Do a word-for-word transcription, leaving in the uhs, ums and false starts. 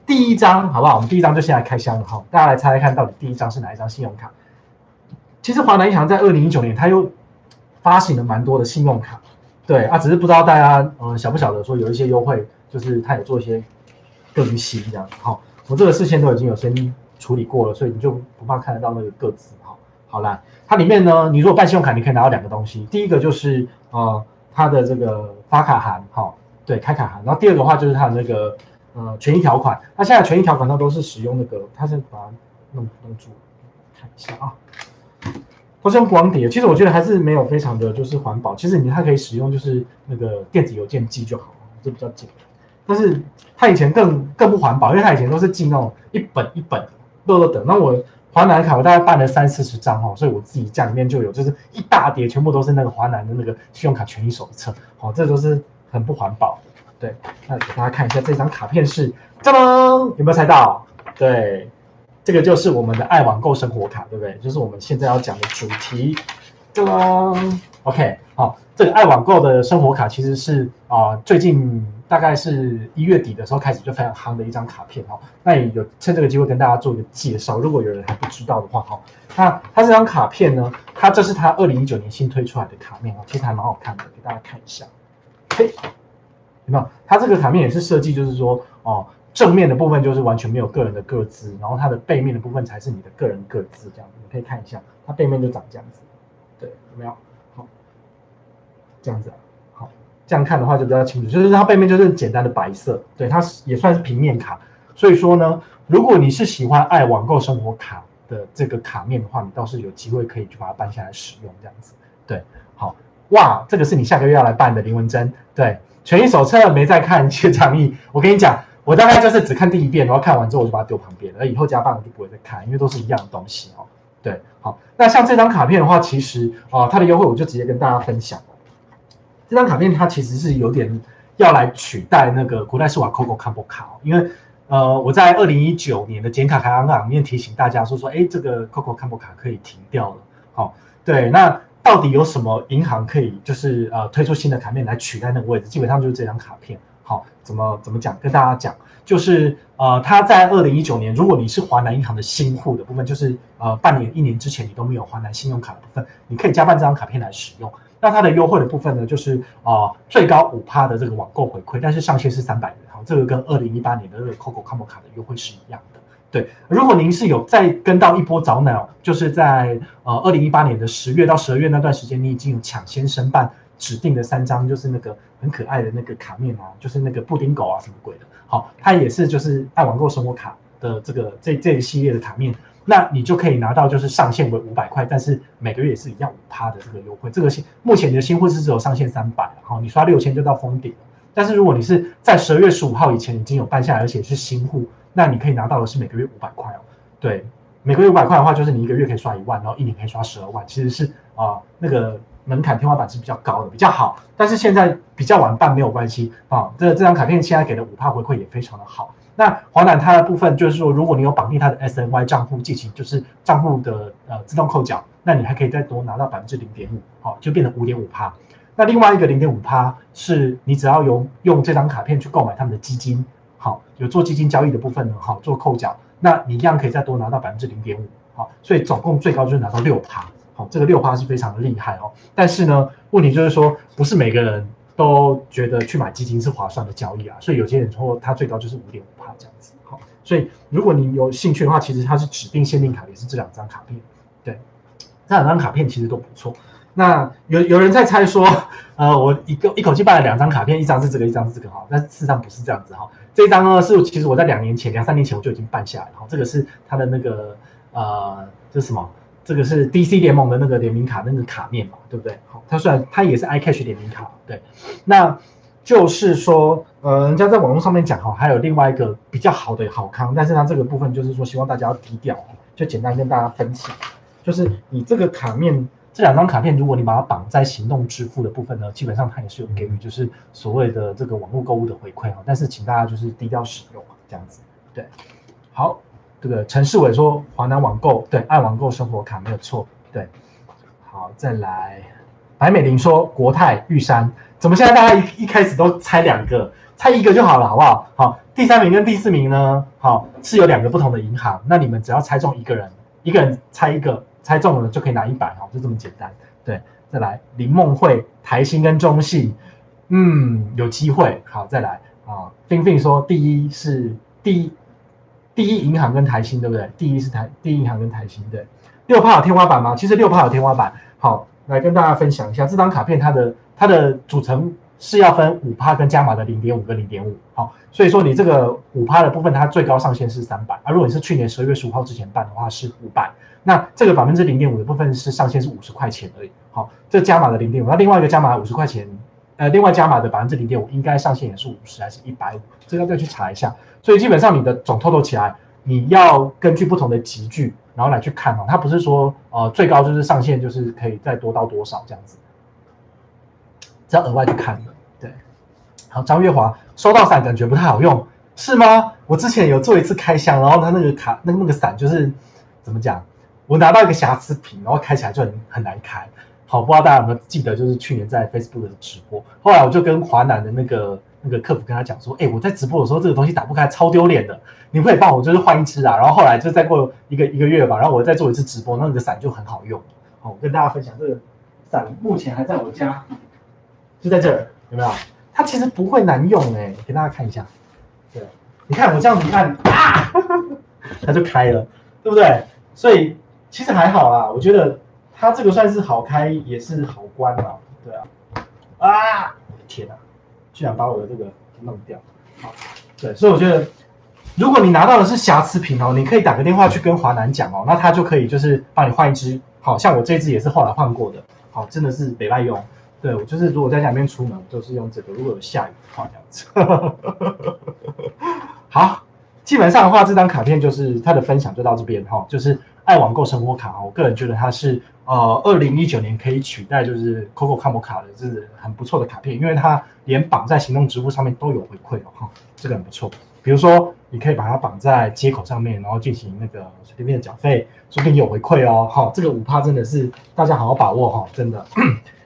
第一张好不好？我们第一张就先来开箱了哈，大家来猜猜看到底第一张是哪一张信用卡？其实华南银行在二零一九年它又发行了蛮多的信用卡，对啊，只是不知道大家呃晓不晓得说有一些优惠，就是它有做一些更新这样子哈。我这个事先都已经有先处理过了，所以你就不怕看得到那个个字哈。好啦，它里面呢，你如果办信用卡，你可以拿到两个东西，第一个就是呃它的这个发卡函哈，对，开卡函，然后第二个的话就是它的那个呃权益条款。那现在权益条款它都是使用那个，它是把它弄弄住，看一下啊。都是用光碟，其实我觉得还是没有非常的就是环保。其实你它可以使用就是那个电子邮件寄就好，这比较简单。但是它以前更更不环保，因为它以前都是寄那种一本一本乐乐等。那我华南卡我大概办了三四十张哦，所以我自己家里面就有就是一大叠，全部都是那个华南的那个信用卡权益手册，好、哦，这都是很不环保的。对，那给大家看一下这张卡片是，짜잔，有没有猜到？对。这个就是我们的爱网购生活卡，对不对？就是我们现在要讲的主题。噔 ，OK， 好，这个爱网购的生活卡其实是啊、呃，最近大概是一月底的时候开始就非常夯的一张卡片哈。那也有趁这个机会跟大家做一个介绍，如果有人还不知道的话哈，那它这张卡片呢，它这是它二零一九年新推出来的卡面哦，其实还蛮好看的，给大家看一下。嘿，有没有？它这个卡面也是设计，就是说哦。正面的部分就是完全没有个人的个资，然后它的背面的部分才是你的个人个资，这样子你可以看一下，它背面就长这样子，对，有没有？好，这样子，好，这样看的话就比较清楚，就是它背面就是简单的白色，对，它也算是平面卡，所以说呢，如果你是喜欢爱网购生活卡的这个卡面的话，你倒是有机会可以去把它办下来使用，这样子，对，好，哇，这个是你下个月要来办的林文珍，对，权益手册没在看，谢长义，我跟你讲。我大概就是只看第一遍，然后看完之后我就把它丢旁边了，而以后加办我就不会再看，因为都是一样的东西哦。对，好，那像这张卡片的话，其实啊、呃，它的优惠我就直接跟大家分享了。这张卡片它其实是有点要来取代那个国泰世华 Coco Combo 卡哦，因为呃我在二零一九年的减卡排行榜里面提醒大家说说，哎，这个 Coco Combo 卡可以停掉了。好、哦，对，那到底有什么银行可以就是呃推出新的卡面来取代那个位置？基本上就是这张卡片。好，怎么怎么讲？跟大家讲，就是呃，它在二零一九年，如果你是华南银行的新户的部分，就是呃半年、一年之前你都没有华南信用卡的部分，你可以加办这张卡片来使用。那它的优惠的部分呢，就是啊、呃、最高五趴的这个网购回馈，但是上限是三百元。好，这个跟二零一八年的这个 Coco Combo 卡的优惠是一样的。对，如果您是有再跟到一波早鸟，就是在呃二零一八年的十月到十二月那段时间，你已经有抢先申办。指定的三张就是那个很可爱的那个卡面啊，就是那个布丁狗啊什么鬼的，好，它也是就是爱网购生活卡的这个这这一系列的卡面，那你就可以拿到就是上限为五百块，但是每个月也是一样五趴的这个优惠。这个目前你的新户是只有上限三百，好，你刷六千就到封顶了。但是如果你是在十二月十五号以前已经有办下来，而且是新户，那你可以拿到的是每个月五百块哦。对，每个月五百块的话，就是你一个月可以刷一万，然后一年可以刷十二万，其实是啊、呃、那个。门槛天花板是比较高的，比较好，但是现在比较晚办没有关系啊。这这张卡片现在给的五趴回馈也非常的好。那华南它的部分就是说，如果你有绑定它的 S N Y 账户，记起就是账户的呃自动扣缴，那你还可以再多拿到百分之零点五，好，就变成五点五趴。那另外一个零点五趴是你只要有用这张卡片去购买他们的基金，好，有做基金交易的部分呢，好做扣缴，那你一样可以再多拿到百分之零点五，好，所以总共最高就是拿到六趴。好，这个六趴是非常的厉害哦，但是呢，问题就是说，不是每个人都觉得去买基金是划算的交易啊，所以有些人说它最高就是五点五趴这样子。好，所以如果你有兴趣的话，其实它是指定限定卡，也是这两张卡片。对，这两张卡片其实都不错。那有有人在猜说，呃，我一个一口气办了两张卡片，一张是这个，一张是这个哈，但事实上不是这样子哈。这张呢是其实我在两年前、两三年前我就已经办下来了，这个是它的那个呃，这是什么？这个是 D C 联盟的那个联名卡那个卡面嘛，对不对？好，它虽然它也是 iCash 联名卡，对，那就是说，呃，人家在网络上面讲哈，还有另外一个比较好的好康，但是它这个部分就是说，希望大家要低调，就简单跟大家分享，就是你这个卡面这两张卡片，如果你把它绑在行动支付的部分呢，基本上它也是有给予就是所谓的这个网络购物的回馈哈，但是请大家就是低调使用这样子，对，好。这个陈世伟说华南网购对爱网购生活卡没有错，对，好再来，白美玲说国泰玉山，怎么现在大家 一, 一开始都猜两个？ 猜一个就好了，好不好？好，第三名跟第四名呢，好是有两个不同的银行，那你们只要猜中一个人，一个人猜一个，猜中了就可以拿一百，好，就这么简单。对，再来林梦慧、台新跟中信，嗯，有机会。好，再来啊，冰冰说第一是第一第一银行跟台新，对不对？第一是台第一银行跟台新，对。六趴有天花板吗？其实六趴有天花板。好，来跟大家分享一下这张卡片，它的它的组成是要分五趴跟加码的零点五跟零点五。好，所以说你这个五趴的部分，它最高上限是三百，而如果你是去年十二月十五号之前办的话是五百。那这个百分之零点五的部分是上限是五十块钱而已。好，这加码的零点五，那另外一个加码五十块钱，呃，另外加码的百分之零点五应该上限也是五十还是一百五？这个要再去查一下。所以基本上你的总 total 起来，你要根据不同的集聚，然后来去看哦。它不是说呃最高就是上限就是可以再多到多少这样子，这要额外去看的。对，好，张月华收到伞感觉不太好用，是吗？我之前有做一次开箱，然后它那个卡那个那个伞就是怎么讲？我拿到一个瑕疵品，然后开起来就很很难开。好，不知道大家有没有记得，就是去年在 Facebook 的直播，后来我就跟华南的那个那个客服跟他讲说，哎、欸，我在直播的时候这个东西打不开，超丢脸的，你可以帮我就是换一支啊。然后后来就再过一个一个月吧，然后我再做一次直播，那个伞就很好用。好，我跟大家分享这个伞，目前还在我家，就在这儿，有没有？它其实不会难用哎、欸，给大家看一下。对，你看我这样子按啊，它就开了，对不对？所以其实还好啦，我觉得它这个算是好开，也是好关啦。对啊，啊，天啊，居然把我的这个弄掉。好，对，所以我觉得，如果你拿到的是瑕疵品哦，你可以打个电话去跟华南讲哦，那他就可以就是帮你换一支。好像我这支也是后来换过的，好，真的是没赖用。对，我就是如果在家里面出门，就是用这个。如果有下雨的话，这样子。好。基本上的话，这张卡片就是它的分享就到这边哈，就是爱网购生活卡，我个人觉得它是呃二零一九年可以取代就是 Coco Combo 卡的，这是很不错的卡片，因为它连绑在行动支付上面都有回馈哦哈，这个很不错。比如说你可以把它绑在接口上面，然后进行那个水电费的缴费，说不定有回馈哦哈，这个五趴真的是大家好好把握哈，真的。